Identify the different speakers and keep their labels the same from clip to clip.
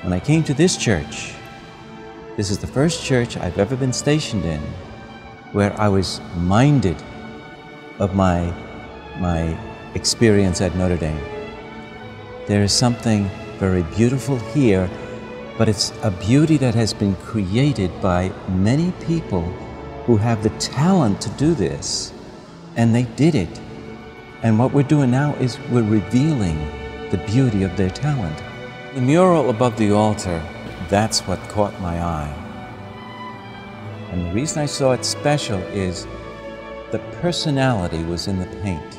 Speaker 1: When I came to this church, this is the first church I've ever been stationed in where I was minded of my experience at Notre Dame. There is something very beautiful here, but it's a beauty that has been created by many people who have the talent to do this, and they did it. And what we're doing now is we're revealing the beauty of their talent. The mural above the altar, that's what caught my eye. And the reason I saw it special is the personality was in the paint.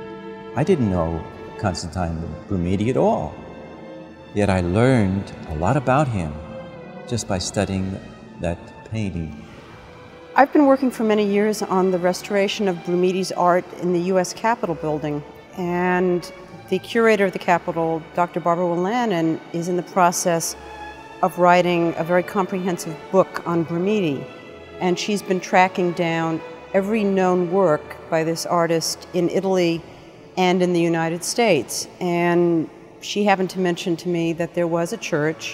Speaker 1: I didn't know Constantino Brumidi at all, yet I learned a lot about him just by studying that painting.
Speaker 2: I've been working for many years on the restoration of Brumidi's art in the U.S. Capitol building, and the curator of the Capitol, Dr. Barbara Willanen, is in the process of writing a very comprehensive book on Brumidi, and she's been tracking down every known work by this artist in Italy and in the United States. And she happened to mention to me that there was a church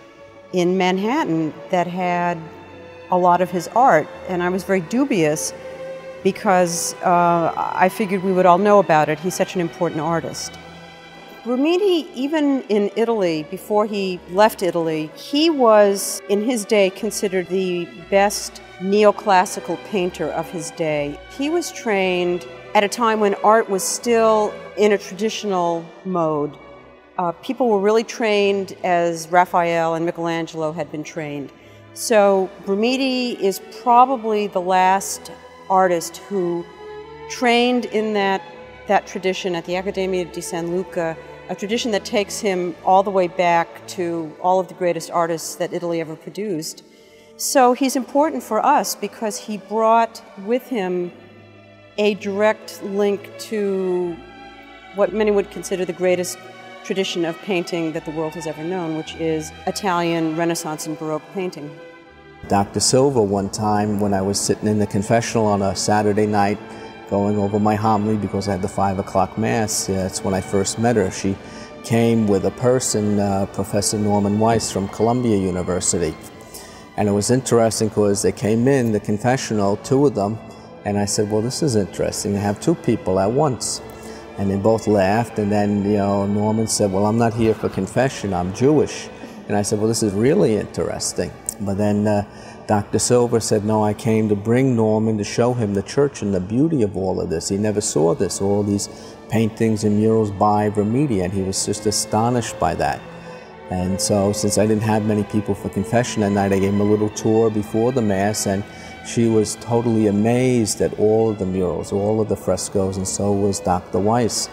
Speaker 2: in Manhattan that had a lot of his art, and I was very dubious because I figured we would all know about it. He's such an important artist. Brumidi, even in Italy, before he left Italy, he was, in his day, considered the best neoclassical painter of his day. He was trained at a time when art was still in a traditional mode. People were really trained as Raphael and Michelangelo had been trained. So Brumidi is probably the last artist who trained in that tradition at the Accademia di San Luca, a tradition that takes him all the way back to all of the greatest artists that Italy ever produced. So he's important for us because he brought with him a direct link to what many would consider the greatest tradition of painting that the world has ever known, which is Italian Renaissance and Baroque painting.
Speaker 3: Dr. Silva, one time when I was sitting in the confessional on a Saturday night going over my homily because I had the 5 o'clock Mass, that's when I first met her. She came with a person, Professor Norman Weiss from Columbia University. And it was interesting because they came in, the confessional, 2 of them, and I said, well, this is interesting to have 2 people at once. And they both laughed, and then, Norman said, well, I'm not here for confession, I'm Jewish. And I said, well, this is really interesting. But then Dr. Silver said, no, I came to bring Norman to show him the church and the beauty of all of this. He never saw this, all these paintings and murals by Brumidi, and he was just astonished by that. And so, since I didn't have many people for confession that night, I gave him a little tour before the Mass, and she was totally amazed at all of the murals, all of the frescoes, and so was Dr. Weiss,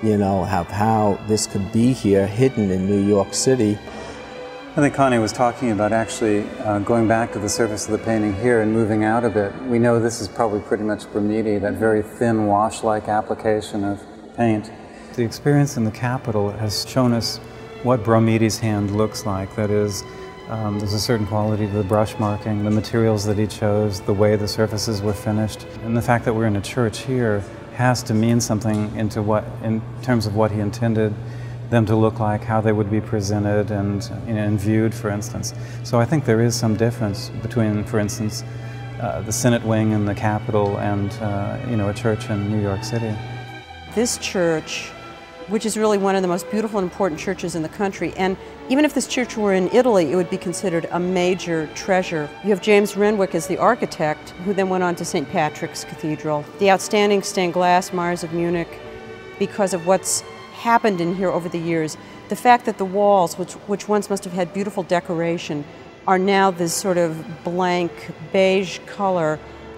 Speaker 3: how this could be here, hidden in New York City.
Speaker 4: I think Connie was talking about actually going back to the surface of the painting here and moving out of it. We know this is probably pretty much Brumidi, that very thin wash-like application of paint. The experience in the Capitol has shown us what Brumidi's hand looks like. That is, there's a certain quality to the brush marking, the materials that he chose, the way the surfaces were finished. And the fact that we're in a church here has to mean something in terms of what he intended them to look like, how they would be presented and viewed, for instance. So I think there is some difference between, for instance, the Senate wing in the Capitol and a church in New York City.
Speaker 2: This church, which is really one of the most beautiful and important churches in the country, and even if this church were in Italy, it would be considered a major treasure. You have James Renwick as the architect, who then went on to St. Patrick's Cathedral. The outstanding stained glass Myers of Munich, because of what's happened in here over the years. The fact that the walls, which once must have had beautiful decoration, are now this sort of blank beige color,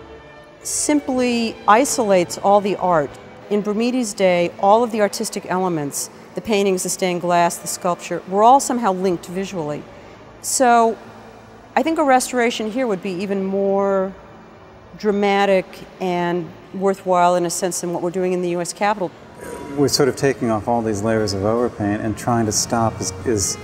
Speaker 2: simply isolates all the art. In Brumidi's day, all of the artistic elements, the paintings, the stained glass, the sculpture, were all somehow linked visually. So I think a restoration here would be even more dramatic and worthwhile in a sense than what we're doing in the U.S. Capitol.
Speaker 4: We're sort of taking off all these layers of overpaint and trying to stop as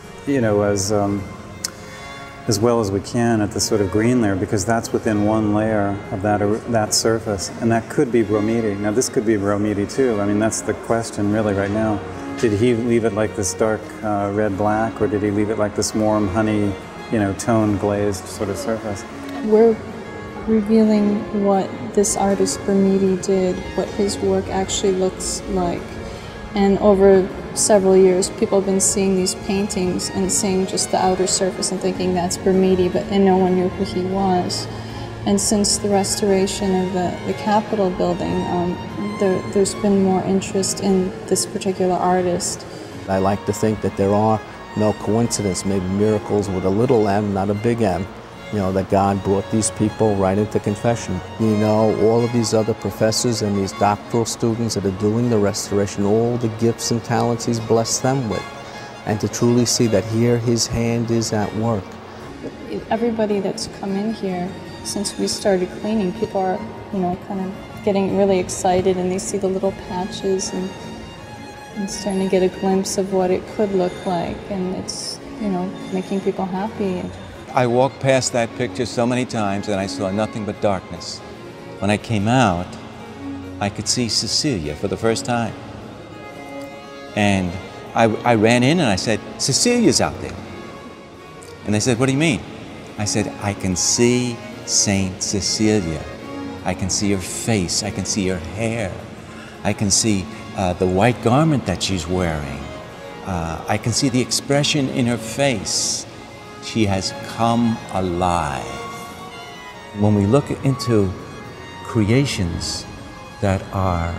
Speaker 4: well as we can at the sort of green layer, because that's within one layer of that surface, and that could be Brumidi. Now this could be Brumidi too. I mean, that's the question really right now. Did he leave it like this dark red-black, or did he leave it like this warm honey, tone glazed sort of surface?
Speaker 5: We're revealing what this artist Brumidi did, what his work actually looks like. And over several years, people have been seeing these paintings and seeing just the outer surface and thinking that's Brumidi, and no one knew who he was. And since the restoration of the Capitol building, there's been more interest in this particular artist.
Speaker 3: I like to think that there are no coincidences, maybe miracles with a little m, not a big M. That God brought these people right into confession. All of these other professors and these doctoral students that are doing the restoration, all the gifts and talents He's blessed them with. And to truly see that here His hand is at work.
Speaker 5: Everybody that's come in here, since we started cleaning, people are, kind of getting really excited, and they see the little patches and starting to get a glimpse of what it could look like, and it's, making people happy.
Speaker 1: I walked past that picture so many times and I saw nothing but darkness. When I came out, I could see Cecilia for the first time. And I ran in and I said, "Cecilia's out there." And they said, "What do you mean?" I said, "I can see Saint Cecilia. I can see her face, I can see her hair. I can see the white garment that she's wearing. I can see the expression in her face. She has come alive." When we look into creations that are,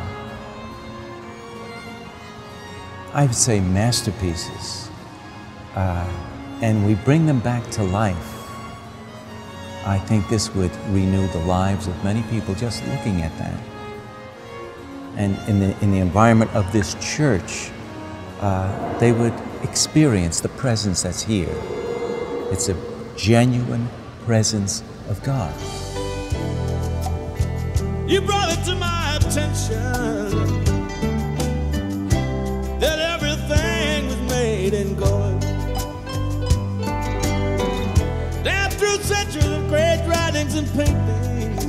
Speaker 1: I would say, masterpieces, and we bring them back to life, I think this would renew the lives of many people just looking at that. And in the environment of this church, they would experience the presence that's here. It's a genuine presence of God.
Speaker 6: You brought it to my attention that everything was made in gold. Down through centuries of great writings and paintings,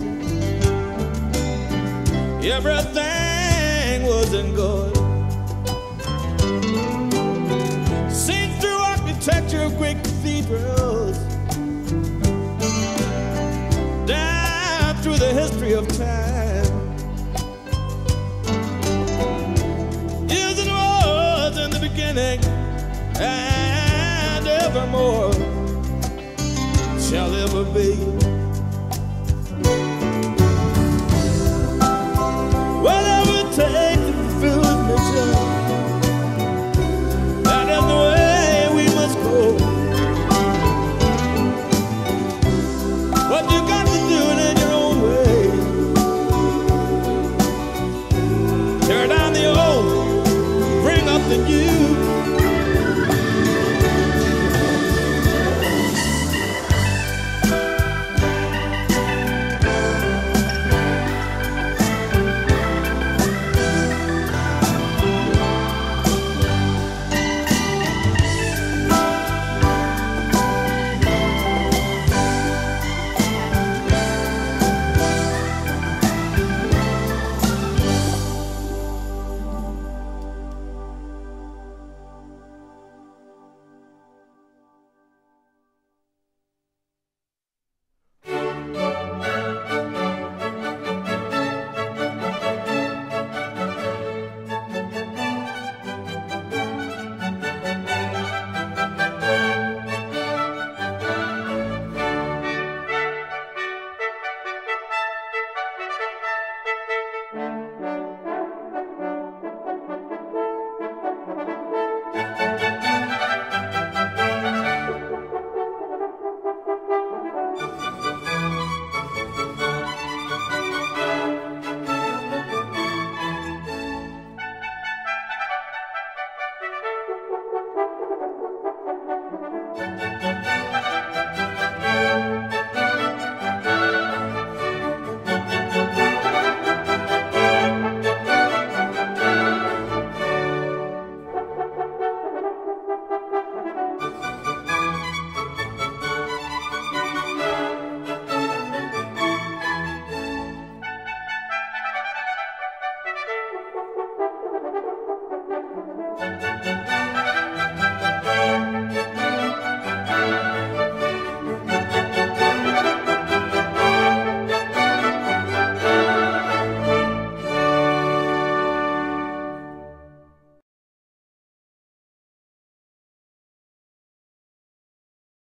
Speaker 6: everything was in gold. Seen through architecture of great cathedrals, down through the history of time, is and was in the beginning, and evermore shall ever be.